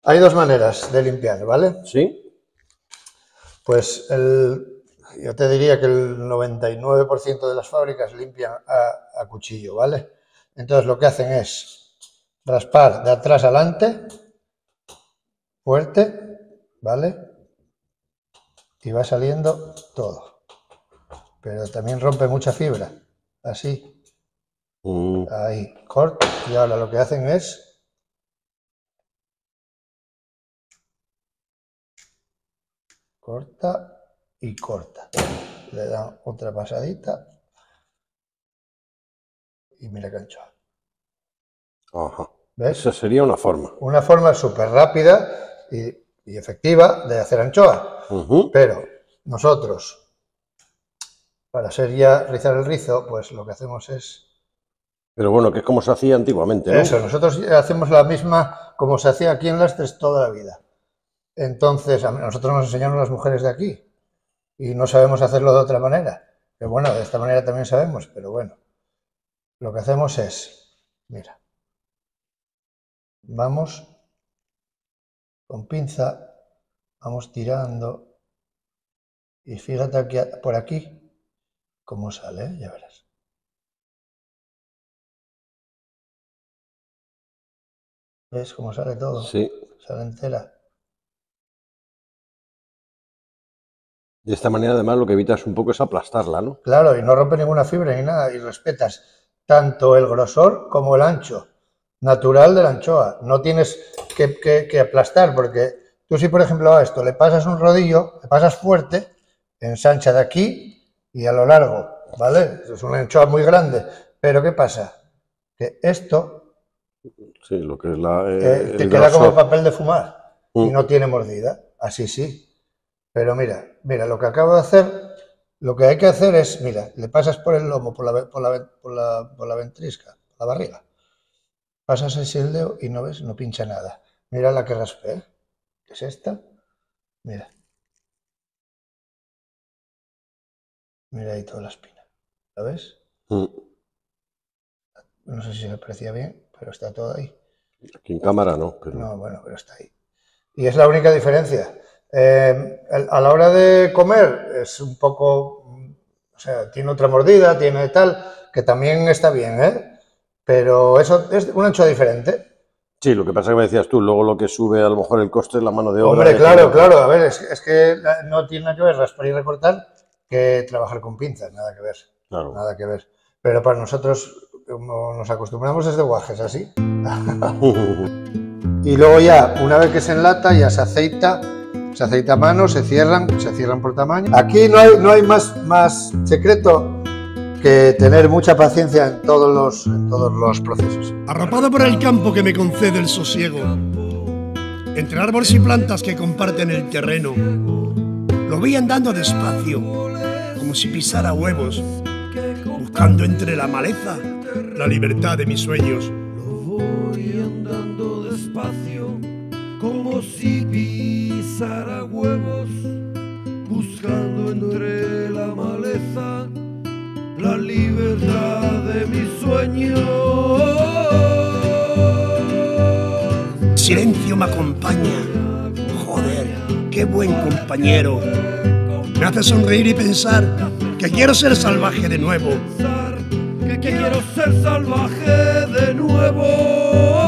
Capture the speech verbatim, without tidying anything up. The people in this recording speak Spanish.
hay dos maneras de limpiar, ¿vale? Sí. Pues el, yo te diría que el noventa y nueve por ciento de las fábricas limpian a, a cuchillo, ¿vale? Entonces lo que hacen es raspar de atrás adelante, fuerte, ¿vale? Y va saliendo todo. Pero también rompe mucha fibra, así. Mm. Ahí, corta. Y ahora lo que hacen es corta y corta. Le dan otra pasadita y mira qué anchoa. Ajá. ¿Ves? Esa sería una forma. Una forma súper rápida y, y efectiva de hacer anchoa. Uh-huh. Pero nosotros, para ser ya rizar el rizo, pues lo que hacemos es... Pero bueno, que es como se hacía antiguamente, ¿no? Eso, nosotros hacemos la misma como se hacía aquí en Lastres toda la vida. Entonces, a nosotros nos enseñaron las mujeres de aquí y no sabemos hacerlo de otra manera. Que bueno, de esta manera también sabemos, pero bueno. Lo que hacemos es, mira, vamos con pinza, vamos tirando y fíjate aquí, por aquí cómo sale, ¿eh? Ya verás. ¿Ves cómo sale todo? Sí. Sale entera. De esta manera, además, lo que evitas un poco es aplastarla, ¿no? Claro, y no rompe ninguna fibra ni nada, y respetas tanto el grosor como el ancho natural de la anchoa. No tienes que, que, que aplastar, porque tú si, por ejemplo, a esto le pasas un rodillo, le pasas fuerte, ensancha de aquí y a lo largo, ¿vale? Es una anchoa muy grande, pero ¿qué pasa? Que esto sí, lo que es la, eh, eh, te el queda grosor. como papel de fumar mm. y no tiene mordida, así sí. Pero mira, mira, lo que acabo de hacer, lo que hay que hacer es, mira, le pasas por el lomo, por la, por la, por la, por la ventrisca, por la barriga, pasas así el dedo y no ves, no pincha nada. Mira la que raspé, ¿eh? ¿Qué es esta? Mira. Mira ahí toda la espina, ¿la ves? Mm. No sé si se aprecia bien, pero está todo ahí. Aquí en cámara no, pero... No, bueno, pero está ahí. Y es la única diferencia. Eh, a la hora de comer es un poco, o sea, tiene otra mordida, tiene tal, que también está bien, ¿eh? Pero eso es una anchoa diferente. Sí, lo que pasa es que me decías tú, luego lo que sube a lo mejor el coste es la mano de obra. Hombre, claro, que... claro, a ver, es, es que no tiene nada que ver raspar y recortar que trabajar con pinzas, nada que ver, claro. Nada que ver. Pero para nosotros, como nos acostumbramos es de guajes, así. Y luego ya, una vez que se enlata, ya se aceita, se aceita a mano, se cierran, se cierran por tamaño. Aquí no hay, no hay más, más secreto que tener mucha paciencia en todos los, en todos los procesos. Arropado por el campo que me concede el sosiego, entre árboles y plantas que comparten el terreno, lo voy andando despacio, como si pisara huevos, buscando entre la maleza la libertad de mis sueños. Lo voy andando despacio, como si pisara huevos, buscando entre la maleza la libertad de mis sueños. Silencio me acompaña. Joder, qué buen compañero. Me hace sonreír y pensar que quiero ser salvaje de nuevo. Que quiero ser salvaje de nuevo.